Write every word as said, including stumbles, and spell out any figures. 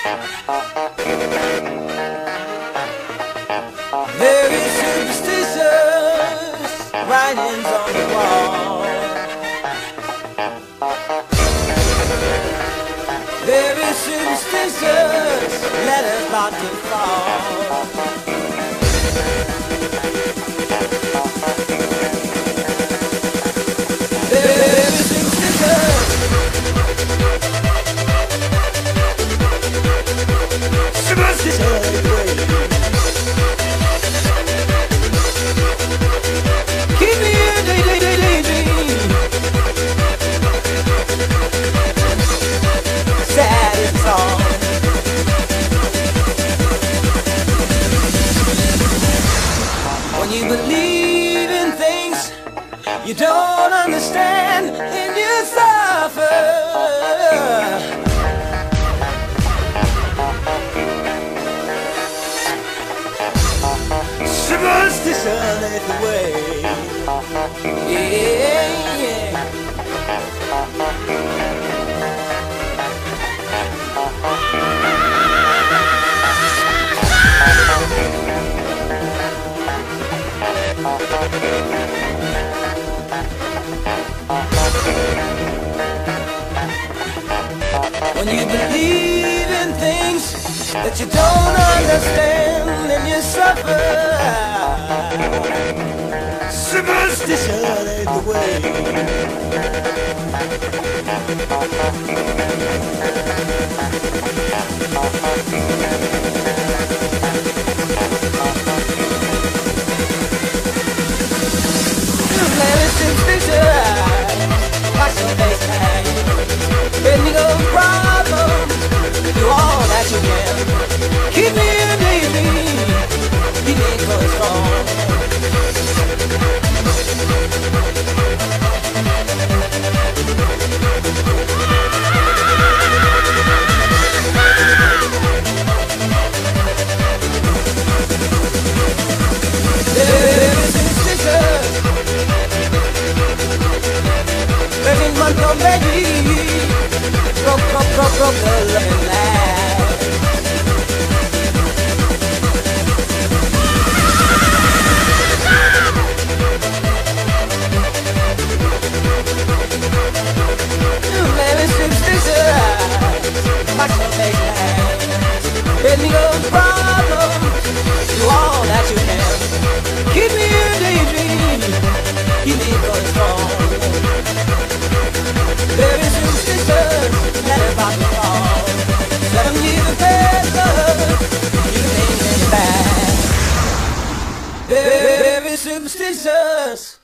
Very superstitious writings on the wall. Very superstitious letters about to fall. Very superstitious. Superstitious. Keep me in the daydream. Sad it's all. When you believe in things you don't understand, then you suffer. Superstition is the way. Yeah, yeah. When you believe in things that you don't understand, then you suffer. Superstition ain't the way. Very superstitious, watch your face hang. When you go problems, do all that you can. Keep me in a daydream, keep me going strong. Very superstitious, thirteen month old baby. Broke, broke, broke, broke the loving light. Very superstitious, watch your face light. Let me go problems, do all that you can. Keep me in a daydream, keep me going strong. Very superstitious, let it pop the fall. Let them leave the better, you can make it back. Very, very superstitious.